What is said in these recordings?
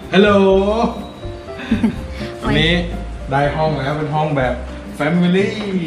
ฮัลโหลวันนี้ได้ห้องแล้วเป็นห้องแบบ Family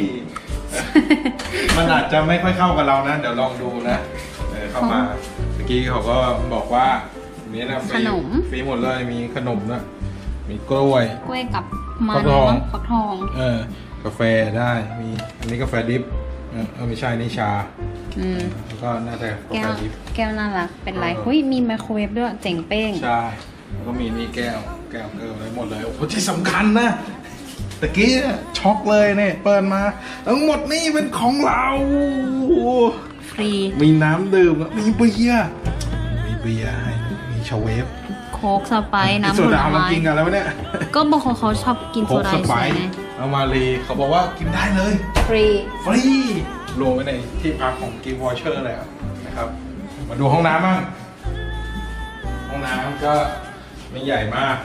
มันอาจจะไม่ค่อยเข้ากับเรานะเดี๋ยวลองดูนะเข้ามาเมื่อกี้เขาก็บอกว่านี้นะฟรีหมดเลยมีขนมนะมีกล้วยกับมันฟักทองกาแฟได้มีอันนี้กาแฟดิฟไม่ใช่นี่ชาแล้วก็น่าจะกาแฟดิฟแก้วน่ารักเป็นไรเฮ้ยมีไมโครเวฟด้วยเจ๋งเป้งใช่แล้วก็มีนี่แก้วอะไรหมดเลยโอ้โหที่สำคัญนะตะกี้ช็อกเลยเนี่ยเปิดมาทั้งหมดนี่เป็นของเราฟรีมีน้ำดื่มมีเบียร์ให้มีชาเวฟโค้กสไปซ์น้ำผลไม้กินกันแล้วเนี่ยก็บางคนเขาชอบกินโซดาใช่ไหมเอามาลีเขาบอกว่ากินได้เลยฟรีรวมไว้ในที่พักของกิฟต์วอเชอร์เลยนะครับมาดูห้องน้ำบ้างห้องน้ำก็ไม่ใหญ่มาก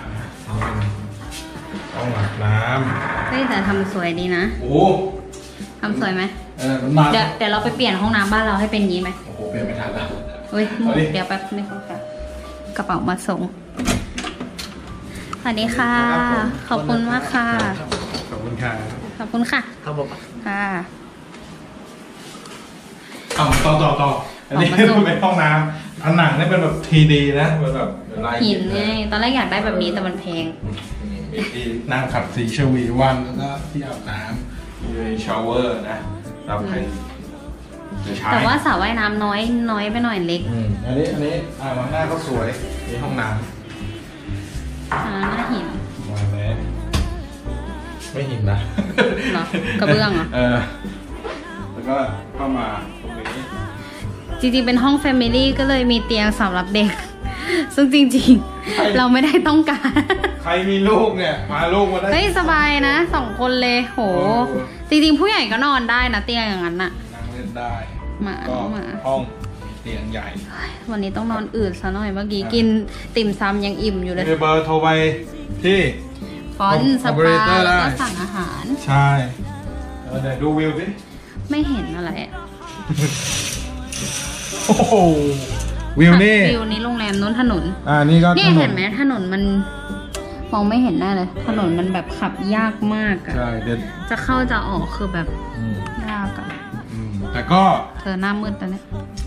ห้องอาบน้ำเฮ้ยแต่ทำสวยดีนะโอ้ทำสวยไหมเดี๋ยวเราไปเปลี่ยนห้องน้ำบ้านเราให้เป็นงี้ไหมโอ้โหเปลี่ยนไม่ทันแล้วเฮ้ยเดี๋ยวแป๊บไม่ค่ะกระเป๋ามาส่งสวัสดีค่ะขอบคุณมากค่ะขอบคุณค่ะขอบคุณค่ะครับผมค่ะต่ออันนี้เป็นห้องน้ำผนังนี่เป็นแบบ3Dนะเป็นแบบลายหินไงตอนแรกอยากได้แบบนี้แต่มันแพงมีที่นั่งขัดสีชวีวันแล้วก็ที่อาบน้ำมีชาวเวอร์นะเราใครแต่ว่าสระว่ายน้ำน้อยไปหน่อยเล็กอันนี้อ่างล้างหน้าก็สวยมีห้องน้ำหน้าหินมาแล้วไม่หินนะเหรอ กระเบื้องเหรอแล้วก็เข้ามาตรงนี้จริงๆเป็นห้องแฟมิลี่ก็เลยมีเตียงสำหรับเด็กซึ่งจริงๆเราไม่ได้ต้องการใครมีลูกเนี่ยพาลูกมาได้เฮ้ยสบายนะ2 คนเลยโหจริงๆผู้ใหญ่ก็นอนได้นะเตียงอย่างนั้นน่ะนั่งเล่นได้มาห้องเตียงใหญ่วันนี้ต้องนอนอืดซะหน่อยเมื่อกี้กินติ่มซำยังอิ่มอยู่เลยเบอร์โทรไปที่ฟอนต์สปาแล้วก็สั่งอาหารใช่เดี๋ยวดูวิวสิไม่เห็นอะไรโอ้โหวิวนี่โรงแรมนู้นถนนนี่ก็นี่เห็นไหมถนนมันมองไม่เห็นได้เลยถนนมันแบบขับยากมากอะใช่จะเข้าจะออกคือแบบยากอะแต่ก็เธอหน้ามืดแล้วเนี่ย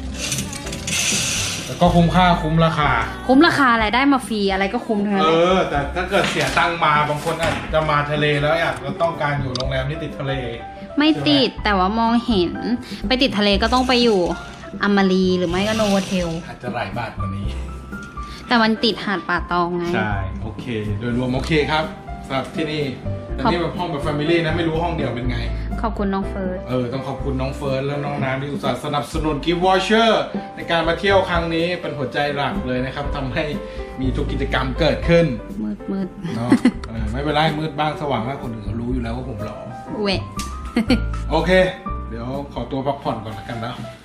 แต่ก็คุ้มค่าคุ้มราคาอะไรได้มาฟรีอะไรก็คุ้มเท่านั้นแต่ถ้าเกิดเสียตังค์มาบางคนอาจจะมาทะเลแล้วอยากก็ต้องการอยู่โรงแรมที่ติดทะเลไม่ติดแต่ว่ามองเห็นไปติดทะเลก็ต้องไปอยู่อมารีหรือไม่ก็โนโวเทลอาจจะหลายบาทกว่านี้แต่มันติดหาดป่าตองไงใช่โอเคโดยรวมโอเคครับสำหรับที่นี่แต่นี่แบบห้องแบบแฟมิลี่นะไม่รู้ห้องเดียวเป็นไงขอบคุณน้องเฟิร์สต้องขอบคุณน้องเฟิร์สและน้องน้ำที่อุตส่าห์สนับสนุนกิฟต์วอเชอร์ในการมาเที่ยวครั้งนี้เป็นหัวใจหลักเลยนะครับทำให้มีทุกกิจกรรมเกิดขึ้นมืดเนาะไม่เป็นไรมืดบ้างสว่างบ้างคนอื่นเขารู้อยู่แล้วว่าผมหล่อเวะโอเคเดี๋ยวขอตัวพักผ่อนก่อนแล้วกันนะ